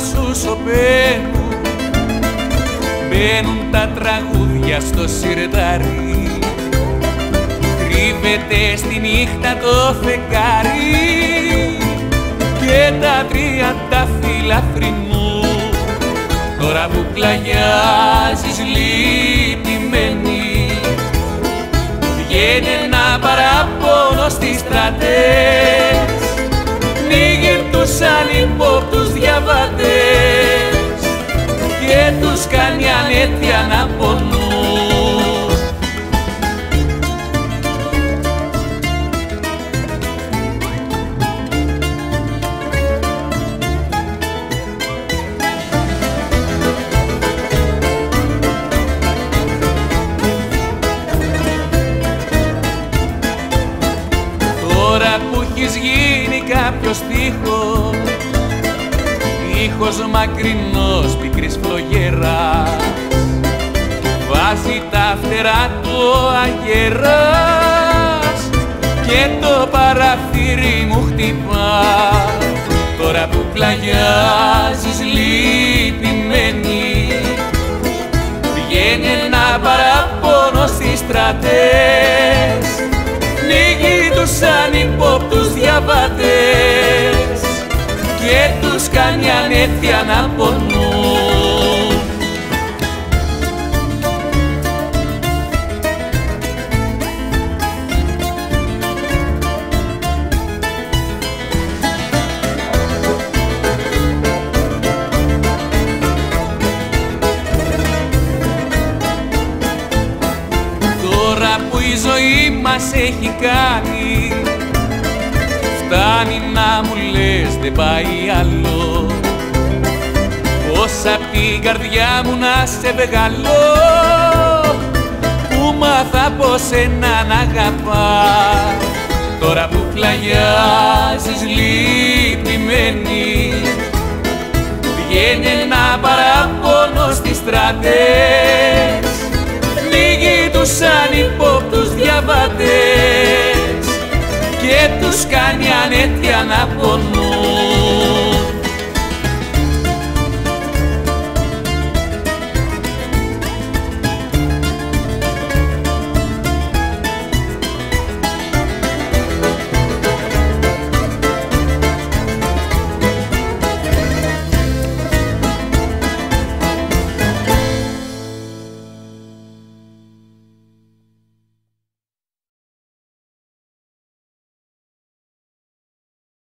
σου σωπαίνουν, μπαίνουν τα τραγούδια στο σιρτάρι, κρύβεται στη νύχτα το φεγγάρι και τα τρία τα φύλλα θρηνούν. Τώρα που πλαγιάζεις λυπημένη, βγαίνει ένα παράπονο στις στρατές, πνίγει τους ανυπόπτους διαβατές και τους κάνει ανέτεια να πονούν. Τώρα που έχεις γίνει κάποιος στίχος, ήχος μακρινός πικρής φλογέρας, βάζει τα φτερά του αγέρας και το παραθύρι μου χτυπά. Τώρα που πλαγιάζεις λυπημένη, βγαίνει ένα παράπονο στις στρατές, πνίγει τους ανυπόπτους διαβατές και τους κάνει ανέτεια να πονούν. Τώρα που η ζωή μας έχει κάνει, φτάνει να μου λες δεν πάει άλλο, πως απ' την καρδιά μου να σε βγάλω, που μάθα πως έναν αγαπά. Τώρα που πλαγιάζεις λυπημένη, βγαίνει ένα παράπονο στις στρατές, πνίγει τους ανυπόπτους διαβατές και τους κάνει ανέτεια να πονούν.